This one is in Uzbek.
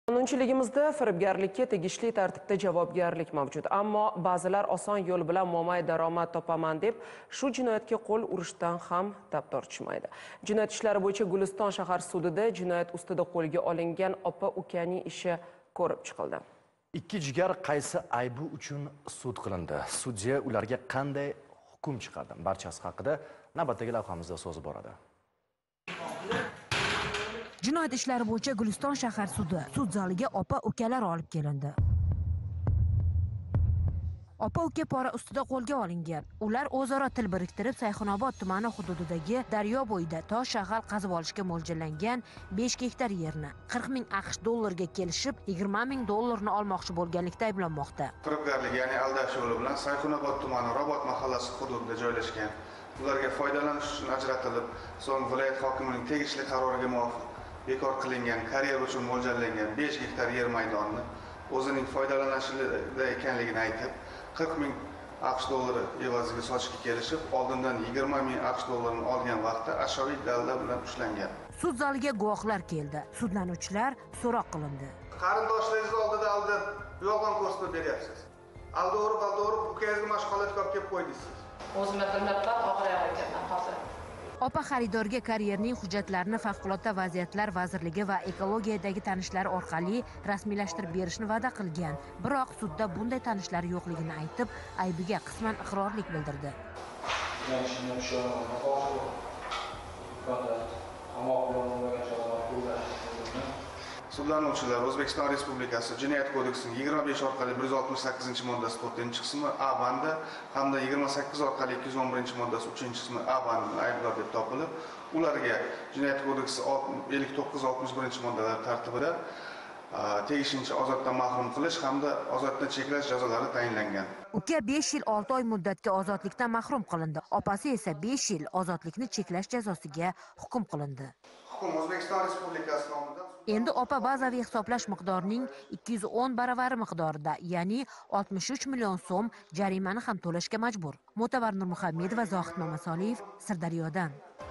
Qonunchiligimizda firibgarlikka tegishli tartibda javobgarlik mavjud, ammo ba'zilar oson yo'l bilan mo'may daromad topaman deb shu jinoyatga qo'l urishdan ham tap tortishmaydi. Jinoyat ishlari bo'yicha Guliston shahar sudida jinoyat ustida qo'lga olingan opa-ukaning ishi ko'rib chiqildi. Ikki jigar qaysi aybi uchun sud qilindi? Sudya ularga qanday hukm chiqardi? Barchasi haqida navbatdagi lavhamizda so'z boradi. Jinoyat ishlari bo'yicha Guliston shahar sudi sud zaliga opa-ukalar olib kelindi. Opa-uka pora ustida qo'lga olingan. Ular o'zaro til biriktirib Sayxunobod tumani hududidagi daryo bo'yida tosh shag'al qazib olishga mo'ljallangan 5 gektar yerni 40 ming AQSh dollarga kelishib, 20 ming dollarni olmoqchi bo'lganlikda ayblanmoqda. Firibgarlik, ya'ni aldash yo'li bilan Sayxunobod tumani Robot mahallasi hududida joylashgan. Ularga foydalanish uchun ajratilib, so'ng viloyat hokimining tegishli qaroriga muvofiq bekor qilingan karyer uchun mo'ljallangan 5 gektar yer maydonni o'zining foydalanishida ekanligini aytib, 40 ming AQSh dollari evaziga sotishga kelishib, oldindan 20 ming AQSh dollarini olgan vaqtda ashyoviy dalillar bilan ushlangan. Sud zaliga guvohlar keldi. Sudlanuvchilar so'roq qilindi. Qarindoshlaringiz oldida aldab, yolg'on ko'rsatib beryapsiz. Aldorib, ukangizga mashg'ulotga olib kelib qo'ydingiz. O'zimga bilmabman, oxirgi ekanman hozir. Opa xaridorga karyerning hujjatlarini favqulodda vaziyatlar vazirligi va ekologiyadagi tanishlari orqali rasmiylashtirib berishni va'da qilgan. Biroq sudda bunday tanishlari yo'qligini aytib, aybiga qisman iqrorlik bildirdi. Sudlanuvchilar O'zbekiston Respublikasi Jinoyat kodeksining 25 orqali 168-moddasi 4-qismi A bandi hamda 28 orqali 211-moddasi 3-qismi A bandini aybdor deb topilib, ularga Jinoyat kodeksi 59-61-moddalari tartibida tegishlicha ozoddan mahrum qilish hamda ozodlikni cheklash jazolari tayinlangan. Uka 5 yil 6 oy muddatga ozodlikdan mahrum qilindi. Opasi esa 5 yil ozodlikni cheklash jazosiga hukm qilindi. Hukm O'zbekiston Respublikasi nomidan Endi opa bazaviy hisoblash miqdorining 210 baravari miqdorida, ya'ni 63 million so'm jarimani ham to'lashga majbur. Mo'tabar Nurmuhammedova, Zohid Mamasoliyev, Sirdaryodan.